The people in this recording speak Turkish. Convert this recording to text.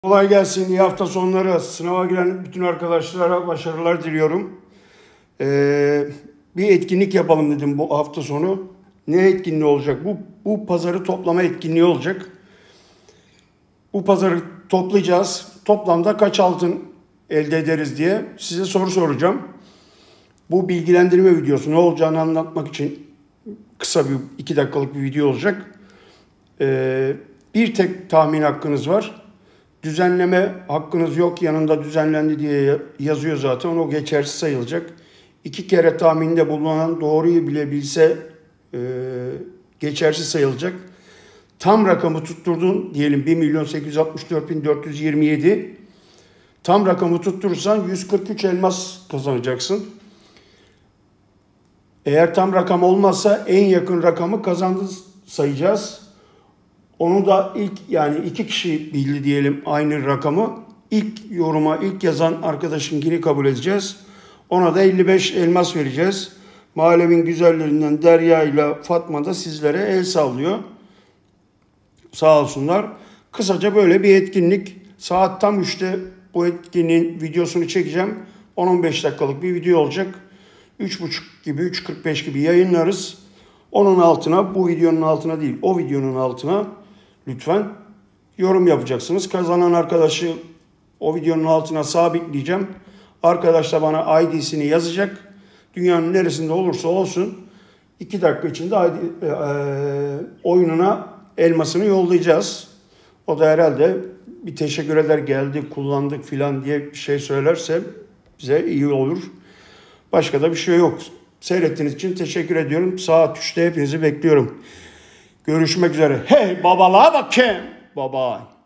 Kolay gelsin. İyi hafta sonları. Sınava giren bütün arkadaşlara başarılar diliyorum. Bir etkinlik yapalım dedim bu hafta sonu. Ne etkinliği olacak? Bu pazarı toplama etkinliği olacak. Bu pazarı toplayacağız. Toplamda kaç altın elde ederiz diye size soru soracağım. Bu bilgilendirme videosu ne olacağını anlatmak için kısa bir 2 dakikalık bir video olacak. Bir tek tahmin hakkınız var. Düzenleme hakkınız yok. Yanında düzenlendi diye yazıyor zaten. O geçersiz sayılacak. 2 kere tahminde bulunan doğruyu bile bilse geçersiz sayılacak. Tam rakamı tutturdun diyelim 1.864.427. Tam rakamı tutturursan 143 elmas kazanacaksın. Eğer tam rakam olmazsa en yakın rakamı kazandın sayacağız. Onu da yani 2 kişi bildi diyelim aynı rakamı. İlk yoruma ilk yazan arkadaşınkini kabul edeceğiz. Ona da 55 elmas vereceğiz. Mahallemin güzellerinden Derya ile Fatma da sizlere el sallıyor. Sağ olsunlar. Kısaca böyle bir etkinlik. Saat tam 3'te bu etkinliğin videosunu çekeceğim. 10-15 dakikalık bir video olacak. 3.30 gibi 3.45 gibi yayınlarız. Onun altına, bu videonun altına değil, o videonun altına lütfen yorum yapacaksınız. Kazanan arkadaşı o videonun altına sabitleyeceğim. Arkadaş da bana ID'sini yazacak. Dünyanın neresinde olursa olsun 2 dakika içinde oyununa elmasını yollayacağız. O da herhalde bir teşekkür eder, geldi, kullandık filan diye bir şey söylerse bize iyi olur. Başka da bir şey yok. Seyrettiğiniz için teşekkür ediyorum. Saat 3'te hepinizi bekliyorum. Görüşmek üzere. Hey babalığa bakayım. Bye bye.